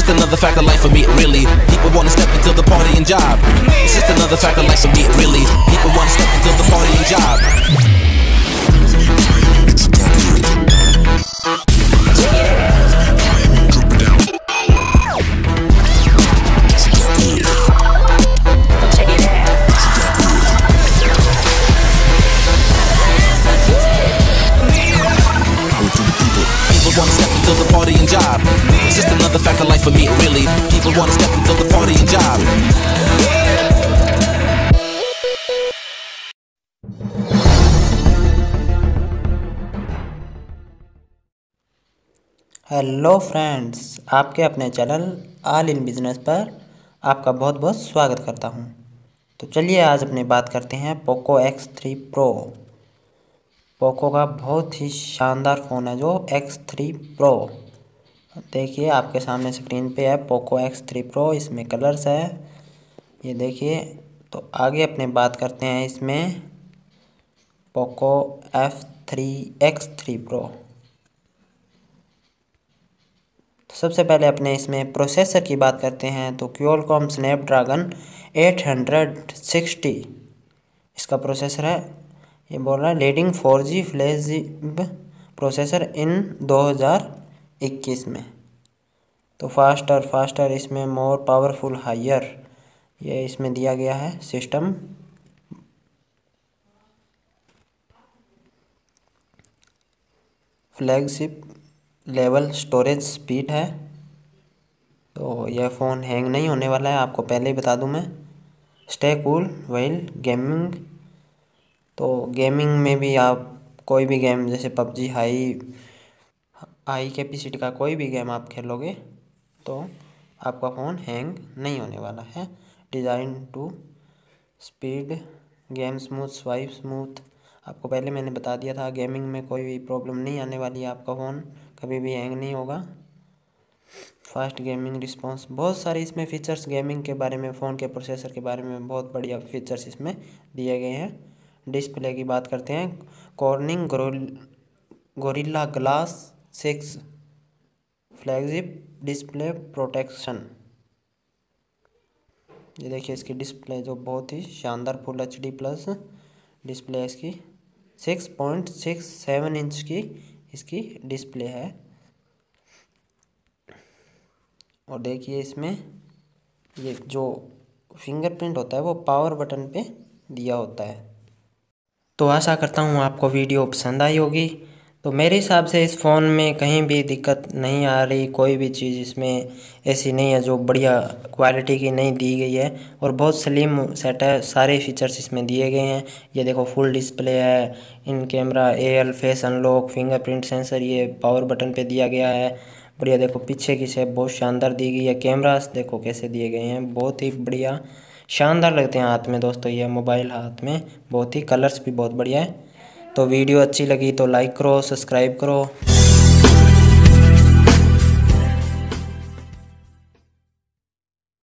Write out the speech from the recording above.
just another fact of life for me, really. People wanna step into the party and job. It's just another fact of life for me, really. People wanna step into the party and job. Wanna step into the party and job. It's just another fact of life for me, really. People wanna step into the party and job. Hello friends, आपके अपने channel all in business पर आपका बहुत बहुत स्वागत करता हूं। तो चलिए आज अपनी बात करते हैं पोको X3 Pro। पोको का बहुत ही शानदार फ़ोन है जो X3 Pro। देखिए आपके सामने स्क्रीन पे है पोको X3 Pro, इसमें कलर्स है, ये देखिए। तो आगे अपने बात करते हैं इसमें पोको X3 Pro। तो सबसे पहले अपने इसमें प्रोसेसर की बात करते हैं तो क्वालकॉम स्नैपड्रैगन 860 इसका प्रोसेसर है। ये बोल रहा है लीडिंग 4G फ्लैगशिप प्रोसेसर इन 2021 में। तो फास्टर इसमें मोर पावरफुल हायर, ये इसमें दिया गया है system. Flagship level storage speed है। तो यह फ़ोन हैंग नहीं होने वाला है, आपको पहले ही बता दूं मैं। स्टे कूल व्हाइल गेमिंग, तो गेमिंग में भी आप कोई भी गेम जैसे पबजी हाई कैपेसिटी का कोई भी गेम आप खेलोगे तो आपका फ़ोन हैंग नहीं होने वाला है। Design to speed game smooth swipe smooth, आपको पहले मैंने बता दिया था गेमिंग में कोई भी प्रॉब्लम नहीं आने वाली है, आपका फ़ोन कभी भी हैंग नहीं होगा। फास्ट गेमिंग रिस्पॉन्स, बहुत सारे इसमें फ़ीचर्स गेमिंग के बारे में, फ़ोन के प्रोसेसर के बारे में बहुत बढ़िया फ़ीचर्स इसमें दिए गए हैं। डिस्प्ले की बात करते हैं, Corning Gorilla Glass 6 flagship display protection. ये देखिए इसकी डिस्प्ले जो बहुत ही शानदार फुल HD प्लस डिस्प्ले है इसकी। 6.67 इंच की इसकी डिस्प्ले है। और देखिए इसमें ये जो फिंगरप्रिंट होता है वो पावर बटन पे दिया होता है। तो आशा करता हूँ आपको वीडियो पसंद आई होगी। तो मेरे हिसाब से इस फ़ोन में कहीं भी दिक्कत नहीं आ रही, कोई भी चीज़ इसमें ऐसी नहीं है जो बढ़िया क्वालिटी की नहीं दी गई है। और बहुत स्लिम सेट है, सारे फीचर्स इसमें दिए गए हैं। ये देखो फुल डिस्प्ले है, in camera AL face unlock, fingerprint sensor ये पावर बटन पे दिया गया है। बढ़िया देखो पीछे की शेप बहुत शानदार दी गई है, कैमरास देखो कैसे दिए गए हैं, बहुत ही बढ़िया शानदार लगते हैं हाथ में दोस्तों। ये मोबाइल हाथ में बहुत ही, कलर्स भी बहुत बढ़िया है। तो वीडियो अच्छी लगी तो लाइक करो, सब्सक्राइब करो।